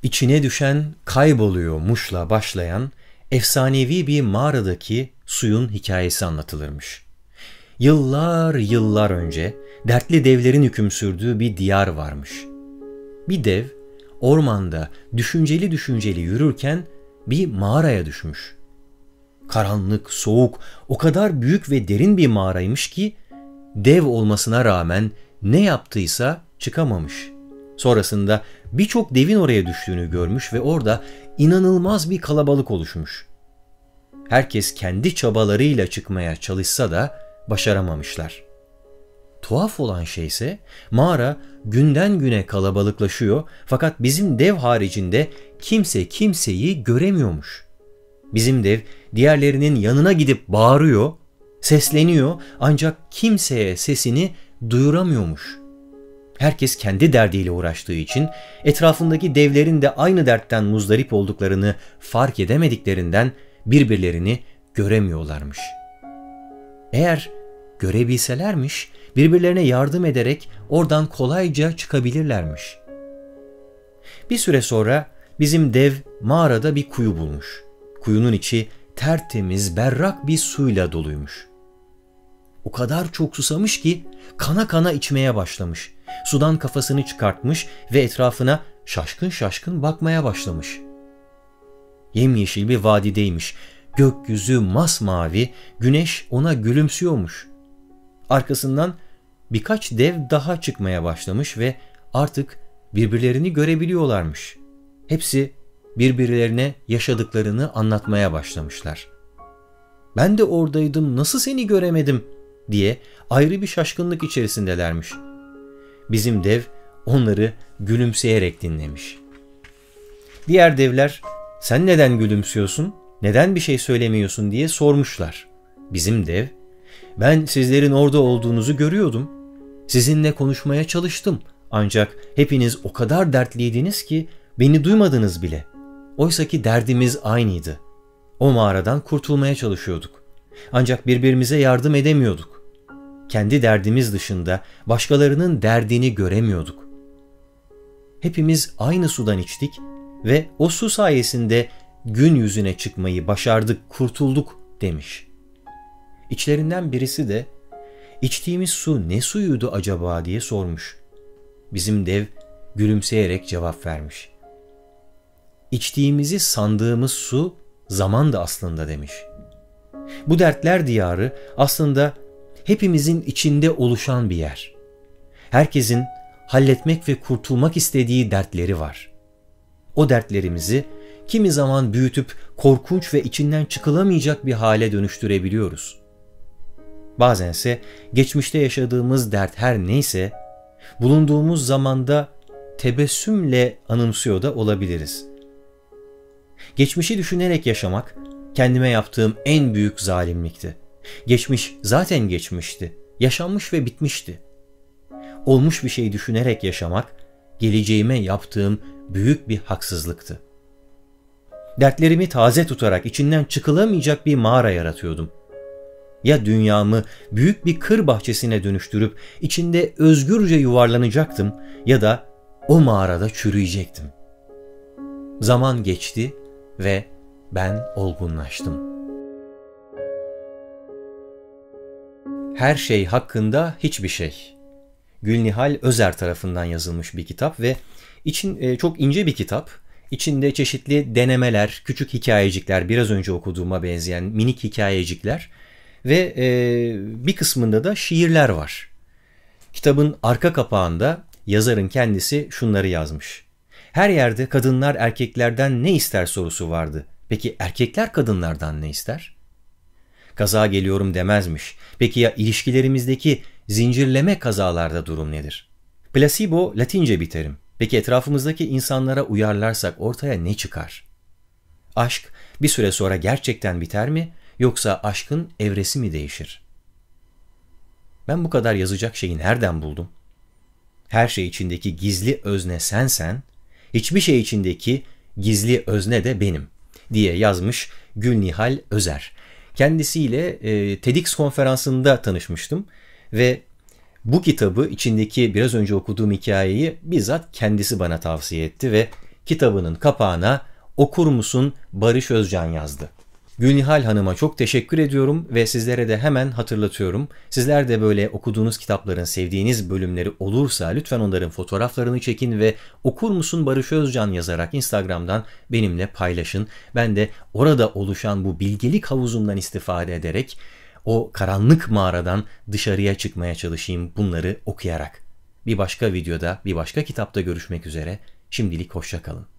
İçine düşen kayboluyormuşla başlayan efsanevi bir mağaradaki suyun hikayesi anlatılırmış. Yıllar yıllar önce dertli devlerin hüküm sürdüğü bir diyar varmış. Bir dev ormanda düşünceli düşünceli yürürken bir mağaraya düşmüş. Karanlık, soğuk, o kadar büyük ve derin bir mağaraymış ki dev olmasına rağmen ne yaptıysa çıkamamış. Sonrasında birçok devin oraya düştüğünü görmüş ve orada inanılmaz bir kalabalık oluşmuş. Herkes kendi çabalarıyla çıkmaya çalışsa da başaramamışlar. Tuhaf olan şey ise mağara günden güne kalabalıklaşıyor fakat bizim dev haricinde kimse kimseyi göremiyormuş. Bizim dev diğerlerinin yanına gidip bağırıyor, sesleniyor ancak kimseye sesini duyuramıyormuş. Herkes kendi derdiyle uğraştığı için etrafındaki devlerin de aynı dertten muzdarip olduklarını fark edemediklerinden birbirlerini göremiyorlarmış. Eğer görebilselermiş birbirlerine yardım ederek oradan kolayca çıkabilirlermiş. Bir süre sonra bizim dev mağarada bir kuyu bulmuş. Kuyunun içi tertemiz, berrak bir suyla doluymuş. O kadar çok susamış ki kana kana içmeye başlamış. Sudan kafasını çıkartmış ve etrafına şaşkın şaşkın bakmaya başlamış. Yemyeşil bir vadideymiş. Gökyüzü masmavi, güneş ona gülümsüyormuş. Arkasından birkaç dev daha çıkmaya başlamış ve artık birbirlerini görebiliyorlarmış. Hepsi birbirlerine yaşadıklarını anlatmaya başlamışlar. "Ben de oradaydım, nasıl seni göremedim?" diye ayrı bir şaşkınlık içerisindelermiş. Bizim dev onları gülümseyerek dinlemiş. Diğer devler, "Sen neden gülümsüyorsun, neden bir şey söylemiyorsun?" diye sormuşlar. Bizim dev, "Ben sizlerin orada olduğunuzu görüyordum. Sizinle konuşmaya çalıştım. Ancak hepiniz o kadar dertliydiniz ki beni duymadınız bile. Oysaki derdimiz aynıydı. O mağaradan kurtulmaya çalışıyorduk. Ancak birbirimize yardım edemiyorduk. Kendi derdimiz dışında başkalarının derdini göremiyorduk. Hepimiz aynı sudan içtik ve o su sayesinde gün yüzüne çıkmayı başardık, kurtulduk" demiş. İçlerinden birisi de "İçtiğimiz su ne suyuydu acaba?" diye sormuş. Bizim dev gülümseyerek cevap vermiş. "İçtiğimizi sandığımız su zamandı aslında" demiş. Bu dertler diyarı aslında hepimizin içinde oluşan bir yer. Herkesin halletmek ve kurtulmak istediği dertleri var. O dertlerimizi kimi zaman büyütüp korkunç ve içinden çıkılamayacak bir hale dönüştürebiliyoruz. Bazense geçmişte yaşadığımız dert her neyse, bulunduğumuz zamanda tebessümle anımsıyor da olabiliriz. Geçmişi düşünerek yaşamak, kendime yaptığım en büyük zalimlikti. Geçmiş zaten geçmişti, yaşanmış ve bitmişti. Olmuş bir şey düşünerek yaşamak, geleceğime yaptığım büyük bir haksızlıktı. Dertlerimi taze tutarak içinden çıkılamayacak bir mağara yaratıyordum. Ya dünyamı büyük bir kır bahçesine dönüştürüp içinde özgürce yuvarlanacaktım ya da o mağarada çürüyecektim. Zaman geçti ve ben olgunlaştım. Her şey hakkında hiçbir şey. Gülnihal Özer tarafından yazılmış bir kitap ve çok ince bir kitap. İçinde çeşitli denemeler, küçük hikayecikler, biraz önce okuduğuma benzeyen minik hikayecikler ve bir kısmında da şiirler var. Kitabın arka kapağında yazarın kendisi şunları yazmış. "Her yerde kadınlar erkeklerden ne ister sorusu vardı. Peki erkekler kadınlardan ne ister? Kaza geliyorum demezmiş. Peki ya ilişkilerimizdeki zincirleme kazalarda durum nedir? Placebo Latince bir terim. Peki etrafımızdaki insanlara uyarlarsak ortaya ne çıkar? Aşk bir süre sonra gerçekten biter mi yoksa aşkın evresi mi değişir?" Ben bu kadar yazacak şeyi nereden buldum? Her şey içindeki gizli özne sensen, hiçbir şey içindeki gizli özne de benim diye yazmış Gülnihal Özer. Kendisiyle TEDx konferansında tanışmıştım ve bu kitabı, içindeki biraz önce okuduğum hikayeyi bizzat kendisi bana tavsiye etti ve kitabının kapağına "Okur musun Barış Özcan" yazdı. Gülnihal Hanım'a çok teşekkür ediyorum ve sizlere de hemen hatırlatıyorum. Sizler de böyle okuduğunuz kitapların, sevdiğiniz bölümleri olursa lütfen onların fotoğraflarını çekin ve "Okur musun Barış Özcan" yazarak Instagram'dan benimle paylaşın. Ben de orada oluşan bu bilgelik havuzundan istifade ederek o karanlık mağaradan dışarıya çıkmaya çalışayım bunları okuyarak. Bir başka videoda, bir başka kitapta görüşmek üzere. Şimdilik hoşça kalın.